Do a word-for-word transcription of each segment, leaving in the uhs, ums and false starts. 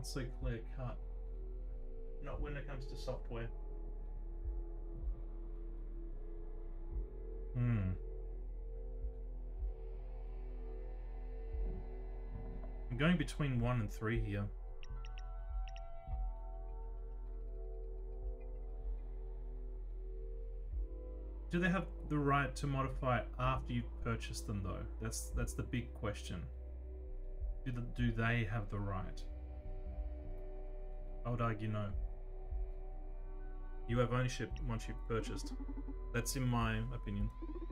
not so clear cut. Not when it comes to software. Hmm. I'm going between one and three here. Do they have the right to modify it after you've purchased them, though? That's that's the big question. Do, the, do they have the right? I would argue no. You have ownership once you've purchased. That's in my opinion.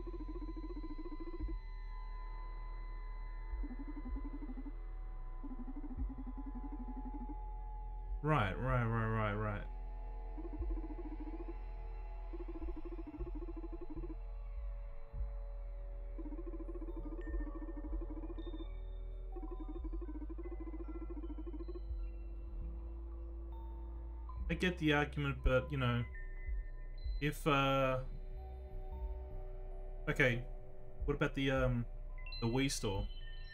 Right, right, right, right, right. I get the argument, but, you know, if, uh... okay, what about the, um, the Wii store?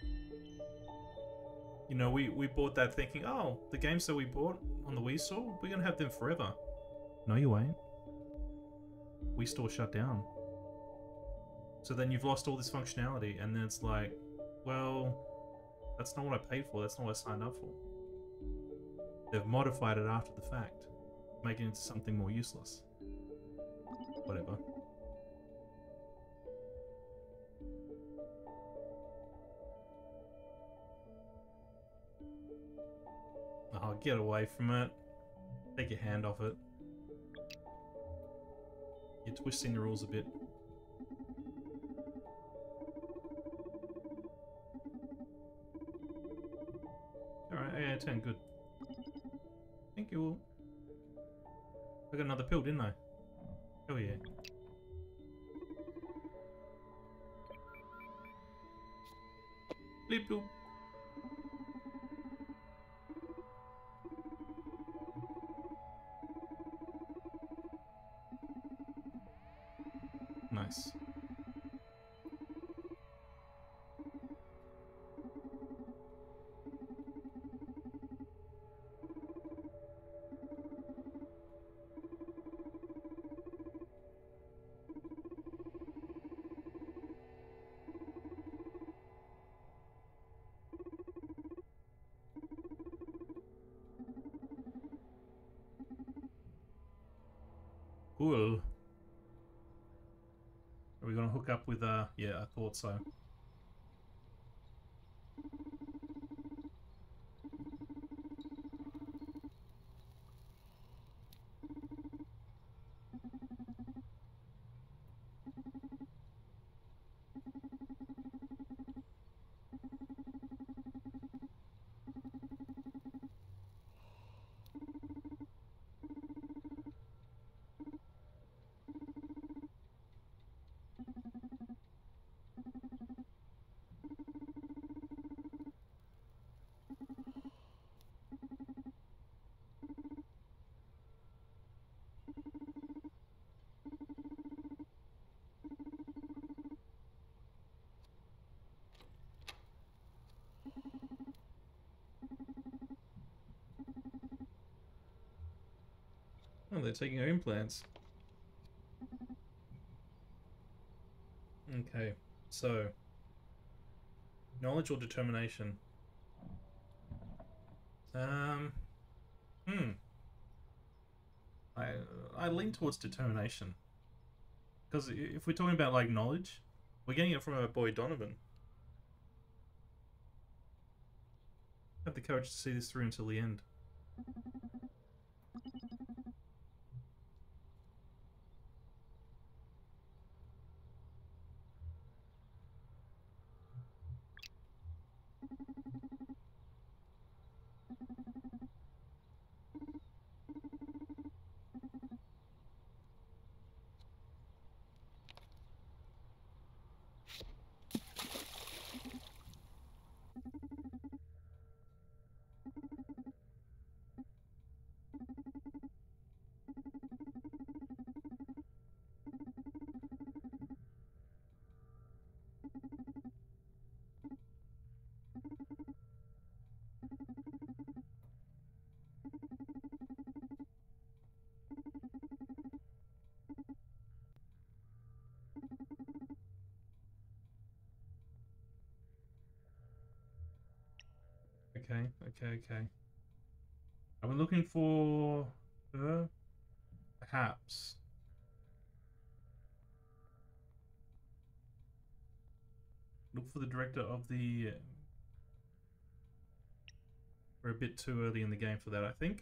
You know, we, we bought that thinking, oh, the games that we bought on the Wii store, we're gonna have them forever. No, you ain't. Wii store shut down. So then you've lost all this functionality, and then it's like, well, that's not what I paid for, that's not what I signed up for. They've modified it after the fact, making it into something more useless. Whatever. Oh, get away from it. Take your hand off it. You're twisting the rules a bit. Alright, eight out of ten, good. Thank you. I got another pill, didn't I? Oh yeah. Bleep bloop. Nice. Cool. Are we gonna hook up with, uh, yeah, I thought so. Oh, they're taking our implants. Okay, so knowledge or determination? Um, hmm. I I lean towards determination, because if we're talking about like knowledge, we're getting it from our boy Donovan. Have the courage to see this through until the end. Okay, okay, okay. Are we looking for her? Perhaps. Look for the director of the... We're a bit too early in the game for that, I think.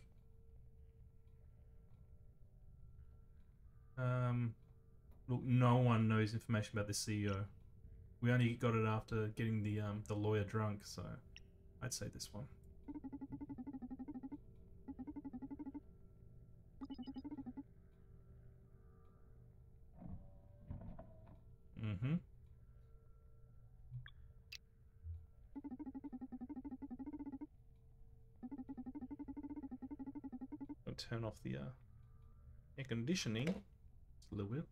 Um, look, no one knows information about the C E O. We only got it after getting the um, the lawyer drunk, so I'd say this one. Mm-hmm. I'll turn off the uh, air conditioning a little bit.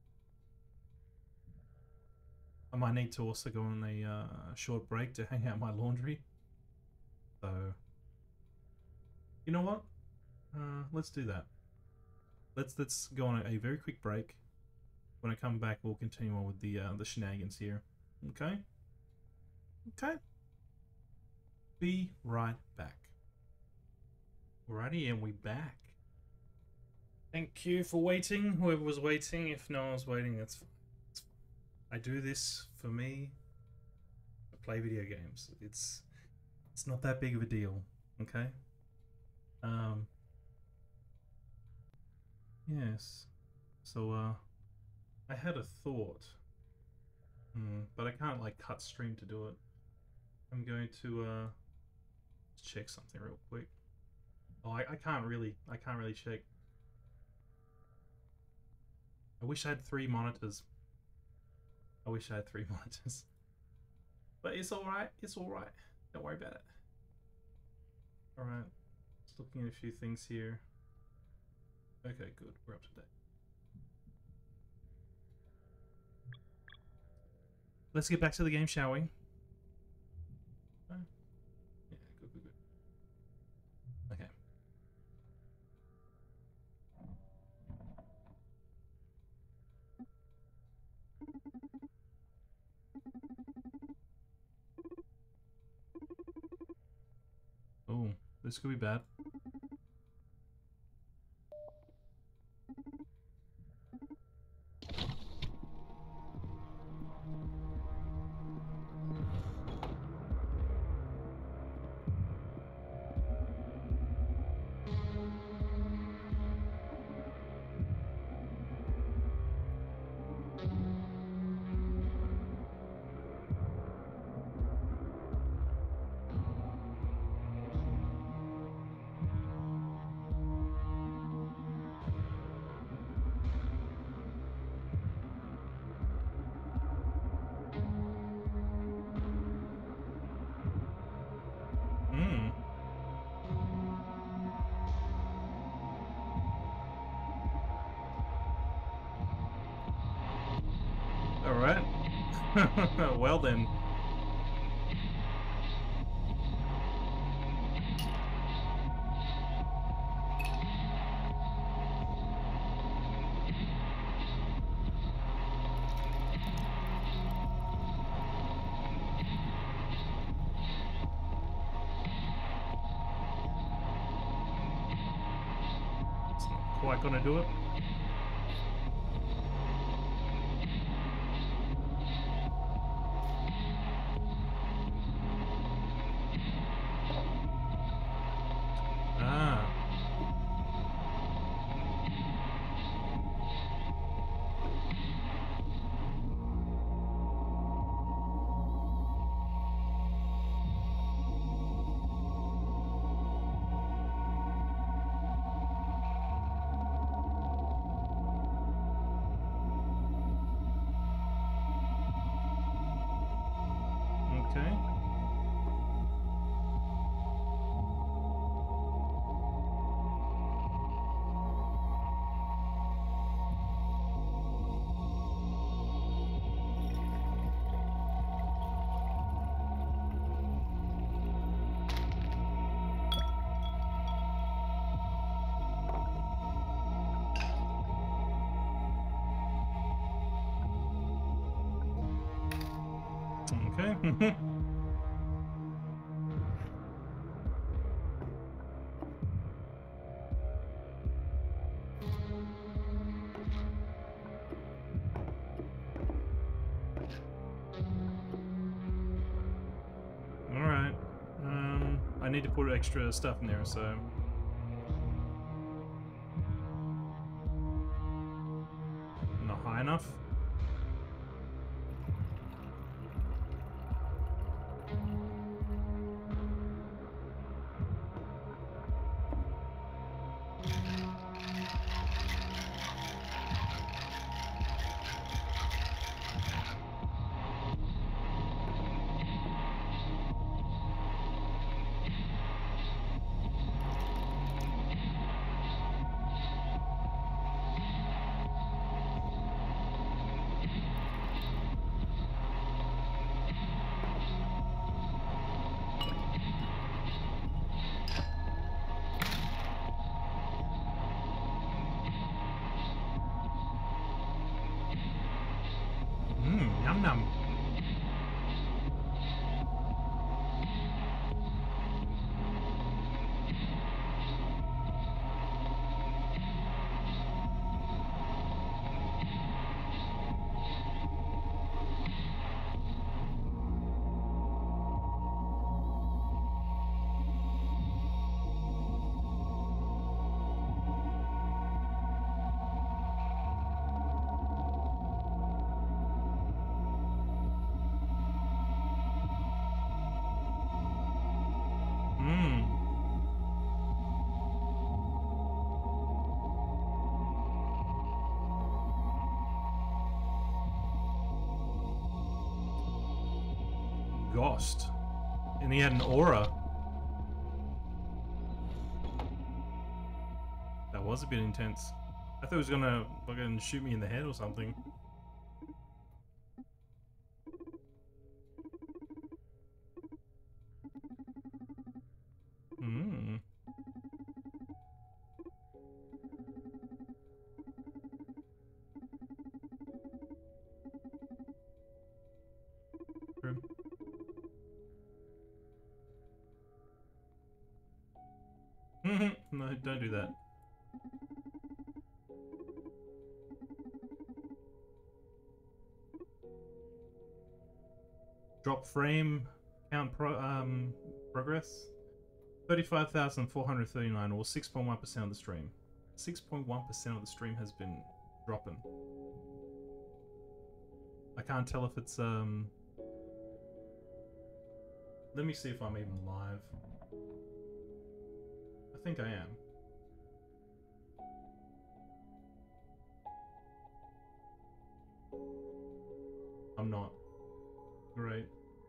I might need to also go on a uh, short break to hang out my laundry. So, you know what? Uh, let's do that. Let's let's go on a, a very quick break. When I come back, we'll continue on with the uh, the shenanigans here. Okay? Okay. Be right back. Alrighty, and we back. Thank you for waiting. Whoever was waiting, if no one was waiting, that's fine. That's fine. I do this for me. I play video games. It's it's not that big of a deal. Okay. Um. Yes. So uh, I had a thought. Hmm, but I can't like cut stream to do it. I'm going to uh check something real quick. Oh, I, I can't really, I can't really check. I wish I had three monitors. I wish I had three monitors. But it's alright, it's alright. Don't worry about it. Alright, just looking at a few things here. Okay, good, we're up to date. Let's get back to the game, shall we? Oh. Yeah, good, good, good. Okay. Oh, this could be bad. Hmm. All right. Well then. It's not quite gonna do it. Ah. Okay. Okay. need to put extra stuff in there, so... Not high enough. Mmm, yum yum. Mmm. Ghost. And he had an aura. That was a bit intense. I thought he was gonna fucking shoot me in the head or something. Hmm. True. No, don't do that. Drop frame count pro um progress thirty-five thousand four hundred thirty-nine, or six point one percent of the stream. six point one percent of the stream has been dropping. I can't tell if it's um let me see if I'm even live. I think I am. I'm not. Great.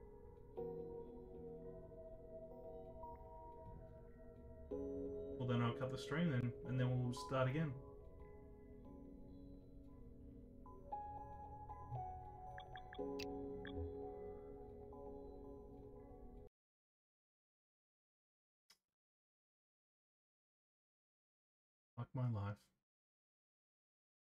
Well, then I'll cut the stream then, and then we'll start again. Like my life.